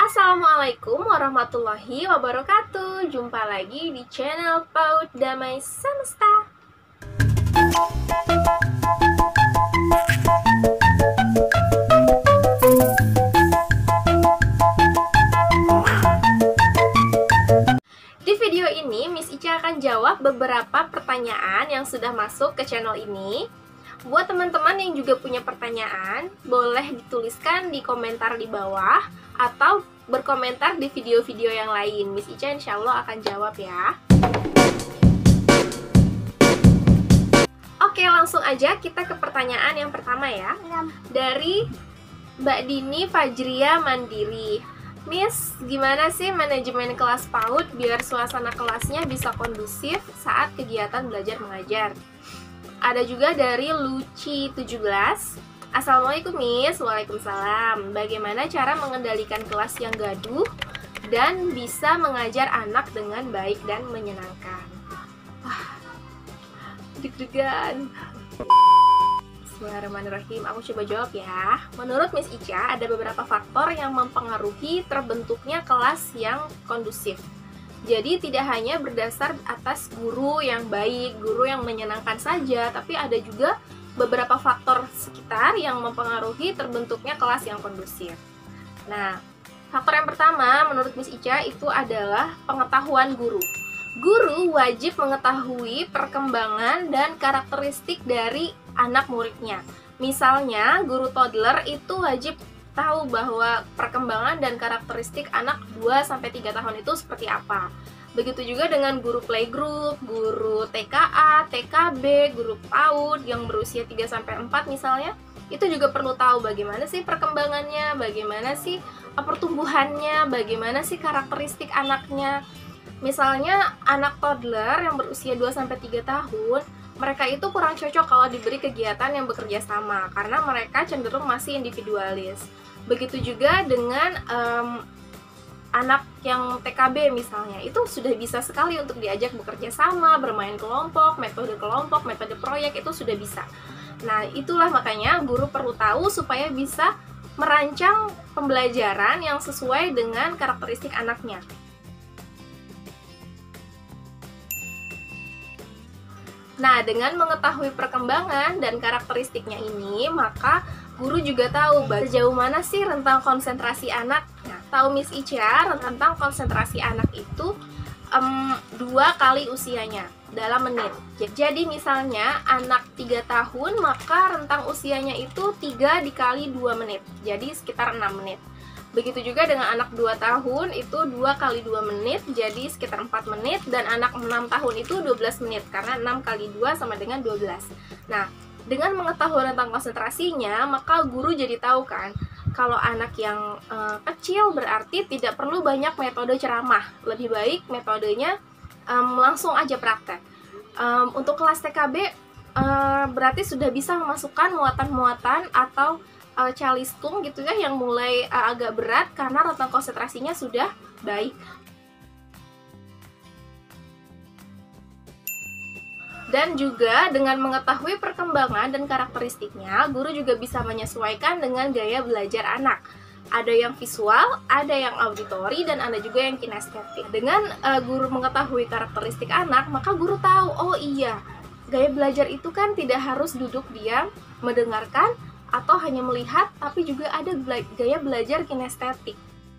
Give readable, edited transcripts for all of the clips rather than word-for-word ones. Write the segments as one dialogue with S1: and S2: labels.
S1: Assalamualaikum warahmatullahi wabarakatuh. Jumpa lagi di channel PAUD Damai Semesta. Di video ini Miss Ica akan jawab beberapa pertanyaan yang sudah masuk ke channel ini. Buat teman-teman yang juga punya pertanyaan, boleh dituliskan di komentar di bawah atau berkomentar di video-video yang lain. Miss Ica insya Allah akan jawab ya. Oke, langsung aja kita ke pertanyaan yang pertama ya. Dari Mbak Dini Fajria Mandiri. Miss, gimana sih manajemen kelas PAUD biar suasana kelasnya bisa kondusif saat kegiatan belajar mengajar? Ada juga dari Luci 17. Assalamualaikum Miss. Waalaikumsalam. Bagaimana cara mengendalikan kelas yang gaduh dan bisa mengajar anak dengan baik dan menyenangkan? Wah, deg-degan. Bismillahirrahmanirrahim. Aku coba jawab ya. Menurut Miss Ica, ada beberapa faktor yang mempengaruhi terbentuknya kelas yang kondusif. Jadi tidak hanya berdasar atas guru yang baik, guru yang menyenangkan saja, tapi ada juga beberapa faktor sekitar yang mempengaruhi terbentuknya kelas yang kondusif. Nah, faktor yang pertama menurut Miss Ica itu adalah pengetahuan guru. Guru wajib mengetahui perkembangan dan karakteristik dari anak muridnya. Misalnya, guru toddler itu wajib tahu bahwa perkembangan dan karakteristik anak 2-3 tahun itu seperti apa. Begitu juga dengan guru playgroup, guru TKA, TKB, guru PAUD yang berusia 3-4 misalnya, itu juga perlu tahu bagaimana sih perkembangannya, bagaimana sih pertumbuhannya, bagaimana sih karakteristik anaknya. Misalnya anak toddler yang berusia 2-3 tahun, mereka itu kurang cocok kalau diberi kegiatan yang bekerja sama karena mereka cenderung masih individualis. Begitu juga dengan anak yang TKB misalnya, itu sudah bisa sekali untuk diajak bekerja sama, bermain kelompok, metode proyek itu sudah bisa. Nah, itulah makanya guru perlu tahu supaya bisa merancang pembelajaran yang sesuai dengan karakteristik anaknya. Nah, dengan mengetahui perkembangan dan karakteristiknya ini, maka guru juga tahu sejauh mana sih rentang konsentrasi anak. Nah, tahu Miss Ica, rentang konsentrasi anak itu 2 kali usianya dalam menit. Jadi misalnya anak 3 tahun, maka rentang usianya itu 3 dikali 2 menit. Jadi sekitar 6 menit. Begitu juga dengan anak 2 tahun itu 2 kali 2 menit, jadi sekitar 4 menit. Dan anak 6 tahun itu 12 menit, karena 6 kali 2 sama dengan 12. Nah, dengan mengetahui rentang konsentrasinya, maka guru jadi tahu kan, kalau anak yang kecil berarti tidak perlu banyak metode ceramah. Lebih baik metodenya langsung aja praktek. Untuk kelas TKB berarti sudah bisa memasukkan muatan-muatan atau calistung gitu ya, yang mulai agak berat karena rentang konsentrasinya sudah baik. Dan juga dengan mengetahui perkembangan dan karakteristiknya, guru juga bisa menyesuaikan dengan gaya belajar anak. Ada yang visual, ada yang auditori, dan ada juga yang kinestetik. Dengan guru mengetahui karakteristik anak, maka guru tahu, oh iya, gaya belajar itu kan tidak harus duduk diam, mendengarkan, atau hanya melihat, tapi juga ada gaya belajar kinestetik.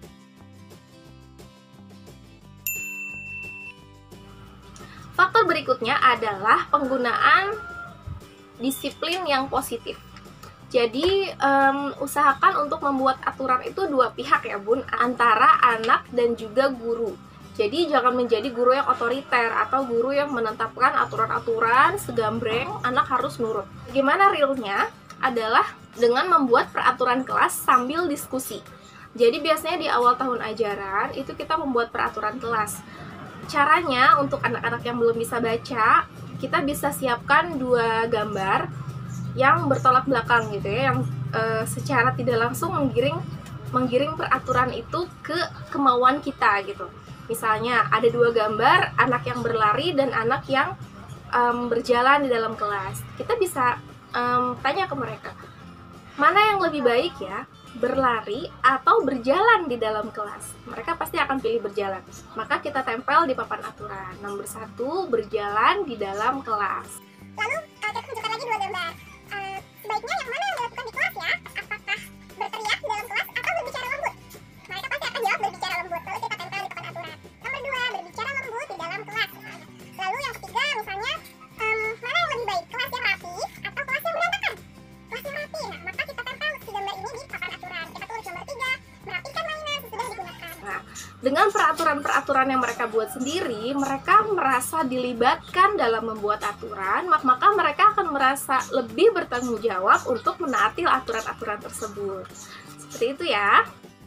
S1: Faktor berikutnya adalah penggunaan disiplin yang positif. Jadi, usahakan untuk membuat aturan itu 2 pihak ya Bun, antara anak dan juga guru. Jadi, jangan menjadi guru yang otoriter atau guru yang menetapkan aturan-aturan segambreng, anak harus nurut. Gimana realnya? Adalah dengan membuat peraturan kelas sambil diskusi. Jadi biasanya di awal tahun ajaran itu kita membuat peraturan kelas. Caranya untuk anak-anak yang belum bisa baca, kita bisa siapkan 2 gambar yang bertolak belakang gitu ya, yang secara tidak langsung menggiring peraturan itu ke kemauan kita gitu. Misalnya ada 2 gambar, anak yang berlari dan anak yang berjalan di dalam kelas. Kita bisa tanya ke mereka, mana yang lebih baik ya, berlari, atau berjalan di dalam kelas. Mereka pasti akan pilih berjalan. Maka kita tempel di papan aturan. Nomor 1, berjalan di dalam kelas.
S2: Lalu kita tunjukkan lagi 2 gambar. Sebaiknya yang mana yang dilakukan di kelas ya? Apakah berteriak di dalam kelas atau berbicara lembut? Mereka pasti akan jawab berbicara lembut. Lalu kita tempel di papan aturan. Nomor 2, berbicara lembut di dalam kelas. Lalu yang ketiga misalnya, mana yang lebih baik? Kelas yang rapi atau kelas yang berantakan? Kelas yang rapi. Nah, maka kita tempel si gambar ini di papan aturan. Kita tulis nomor 3, merapikan mainan sesudah digunakan.
S1: Nah, dengan peraturan-peraturan yang mereka buat sendiri, mereka merasa dilibatkan dalam membuat aturan, maka mereka akan merasa lebih bertanggung jawab untuk menaati aturan-aturan tersebut. Seperti itu ya.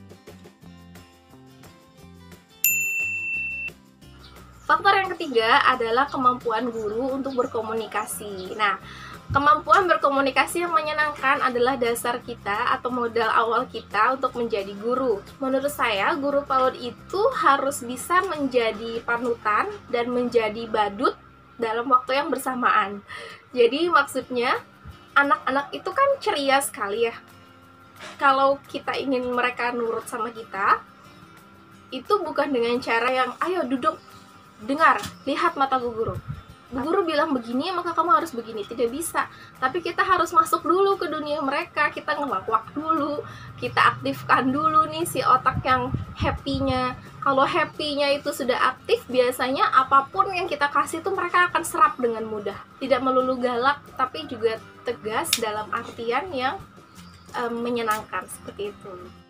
S1: Faktor yang ketiga adalah kemampuan guru untuk berkomunikasi. Nah, kemampuan berkomunikasi yang menyenangkan adalah dasar kita atau modal awal kita untuk menjadi guru. Menurut saya, guru PAUD itu harus bisa menjadi panutan dan menjadi badut dalam waktu yang bersamaan. Jadi maksudnya, anak-anak itu kan ceria sekali ya. Kalau kita ingin mereka nurut sama kita, itu bukan dengan cara yang, ayo duduk, dengar, lihat mata Bu Guru. Bu Guru bilang begini, maka kamu harus begini. Tidak bisa. Tapi kita harus masuk dulu ke dunia mereka. Kita ngelawak dulu. Kita aktifkan dulu nih si otak yang happy-nya. Kalau happy-nya itu sudah aktif, biasanya apapun yang kita kasih tuh mereka akan serap dengan mudah. Tidak melulu galak, tapi juga tegas dalam artian yang menyenangkan. Seperti itu.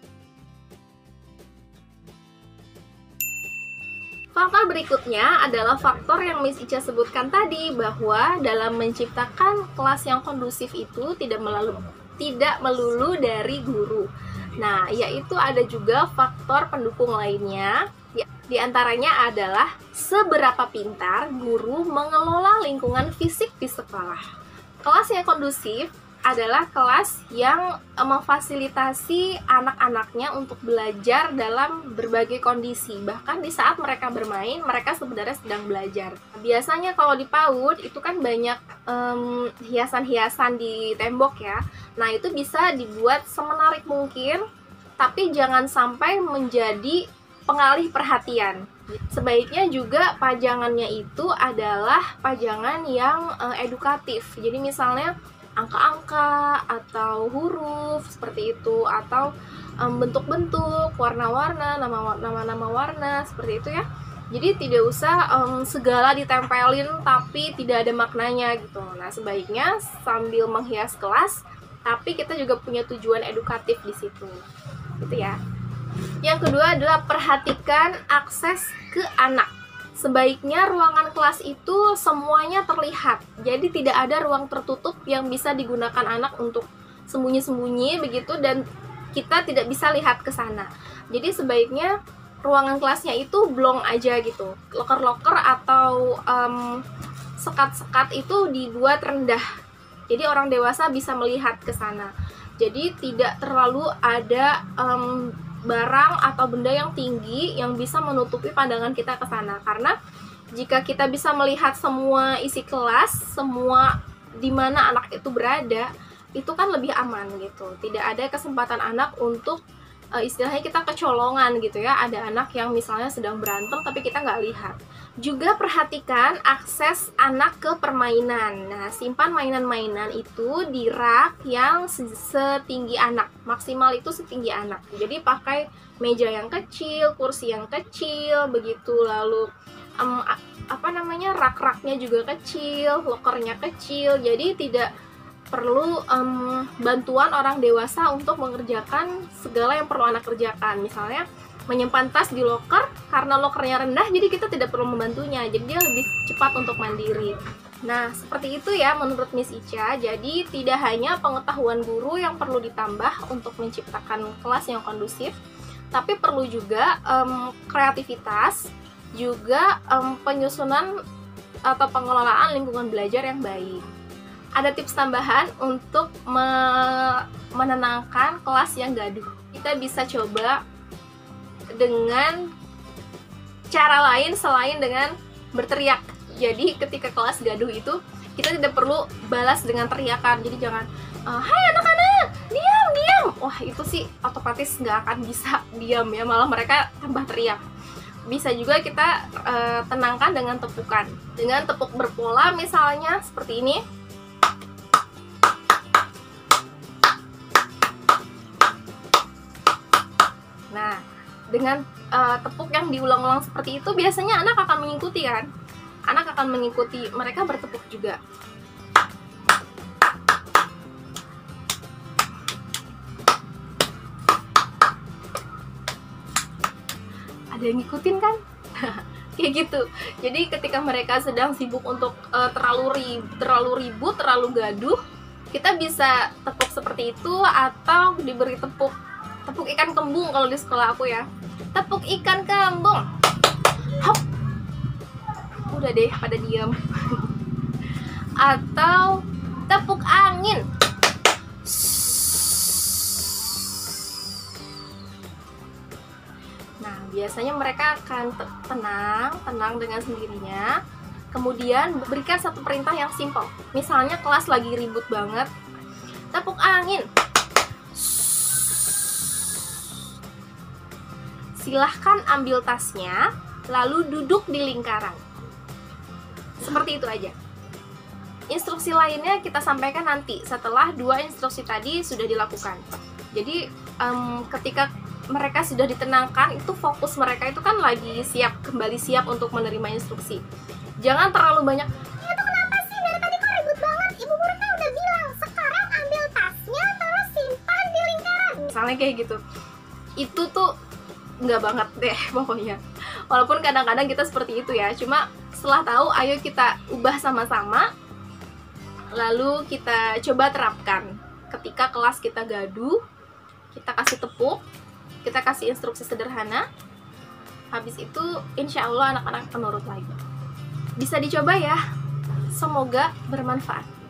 S1: Faktor berikutnya adalah faktor yang Miss Ica sebutkan tadi, bahwa dalam menciptakan kelas yang kondusif itu tidak melulu dari guru. Nah, yaitu ada juga faktor pendukung lainnya. Di antaranya adalah seberapa pintar guru mengelola lingkungan fisik di sekolah. Kelas yang kondusif adalah kelas yang memfasilitasi anak-anaknya untuk belajar dalam berbagai kondisi. Bahkan di saat mereka bermain, mereka sebenarnya sedang belajar. Biasanya kalau di PAUD itu kan banyak hiasan-hiasan di tembok ya. Nah, itu bisa dibuat semenarik mungkin, tapi jangan sampai menjadi pengalih perhatian. Sebaiknya juga pajangannya itu adalah pajangan yang edukatif. Jadi misalnya angka-angka atau huruf seperti itu, atau bentuk-bentuk, warna-warna, nama-nama warna seperti itu ya. Jadi tidak usah segala ditempelin tapi tidak ada maknanya gitu. Nah, sebaiknya sambil menghias kelas, tapi kita juga punya tujuan edukatif di situ, gitu ya. Yang kedua adalah perhatikan akses ke anak. Sebaiknya ruangan kelas itu semuanya terlihat. Jadi tidak ada ruang tertutup yang bisa digunakan anak untuk sembunyi-sembunyi begitu dan kita tidak bisa lihat ke sana. Jadi sebaiknya ruangan kelasnya itu blong aja gitu. Loker-loker atau sekat-sekat itu dibuat rendah. Jadi orang dewasa bisa melihat ke sana. Jadi tidak terlalu ada barang atau benda yang tinggi yang bisa menutupi pandangan kita ke sana. Karena jika kita bisa melihat semua isi kelas, semua di mana anak itu berada, itu kan lebih aman gitu. Tidak ada kesempatan anak untuk istilahnya kita kecolongan gitu ya. Ada anak yang misalnya sedang berantem tapi kita nggak lihat. Juga perhatikan akses anak ke permainan. Nah, simpan mainan-mainan itu di rak yang setinggi anak. Maksimal itu setinggi anak. Jadi pakai meja yang kecil, kursi yang kecil, begitu. Lalu rak-raknya juga kecil, lokernya kecil. Jadi tidak perlu bantuan orang dewasa untuk mengerjakan segala yang perlu anak kerjakan. Misalnya menyimpan tas di loker, karena lokernya rendah jadi kita tidak perlu membantunya, jadi dia lebih cepat untuk mandiri. Nah, seperti itu ya menurut Miss Ica. Jadi tidak hanya pengetahuan guru yang perlu ditambah untuk menciptakan kelas yang kondusif, tapi perlu juga kreativitas, juga penyusunan atau pengelolaan lingkungan belajar yang baik. Ada tips tambahan untuk menenangkan kelas yang gaduh. Kita bisa coba dengan cara lain selain dengan berteriak. Jadi ketika kelas gaduh itu kita tidak perlu balas dengan teriakan. Jadi jangan, hai anak-anak, diam, diam. Wah, itu sih otomatis nggak akan bisa diam ya, malah mereka tambah teriak. Bisa juga kita tenangkan dengan tepukan, dengan tepuk berpola misalnya seperti ini. Nah, dengan tepuk yang diulang-ulang seperti itu, biasanya anak akan mengikuti kan? Anak akan mengikuti, mereka bertepuk juga. Ada yang ngikutin kan? Kayak gitu. Jadi ketika mereka sedang sibuk untuk terlalu ribut, terlalu gaduh, kita bisa tepuk seperti itu, atau diberi tepuk ikan kembung kalau di sekolah aku ya. Tepuk ikan kembung. Hop. Udah deh, pada diam. Atau tepuk angin. Nah, biasanya mereka akan tenang dengan sendirinya. Kemudian berikan satu perintah yang simpel. Misalnya kelas lagi ribut banget, tepuk angin. Silahkan ambil tasnya, lalu duduk di lingkaran. Seperti itu aja. Instruksi lainnya kita sampaikan nanti setelah 2 instruksi tadi sudah dilakukan. Jadi ketika mereka sudah ditenangkan, itu fokus mereka itu kan lagi kembali siap untuk menerima instruksi. Jangan terlalu banyak,
S2: Itu kenapa sih dari tadi kok ribut banget? Ibu guru kan udah bilang, sekarang ambil tasnya terus simpan di lingkaran.
S1: misalnya kayak gitu. Itu tuh nggak banget deh pokoknya. Walaupun kadang-kadang kita seperti itu ya, cuma setelah tahu, ayo kita ubah sama-sama, lalu kita coba terapkan. Ketika kelas kita gaduh, kita kasih tepuk, kita kasih instruksi sederhana, habis itu insya Allah anak-anak menurut lagi. Bisa dicoba ya, semoga bermanfaat.